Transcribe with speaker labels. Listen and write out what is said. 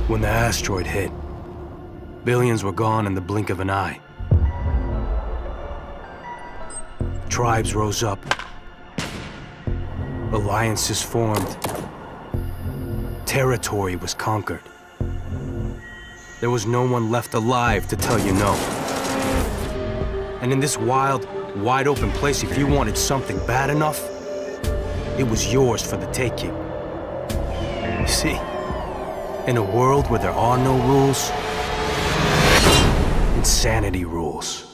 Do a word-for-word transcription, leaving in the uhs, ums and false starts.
Speaker 1: When the asteroid hit, billions were gone in the blink of an eye. Tribes rose up. Alliances formed. Territory was conquered. There was no one left alive to tell you no. And in this wild, wide open place, if you wanted something bad enough, it was yours for the taking. You see, in a world where there are no rules, insanity rules.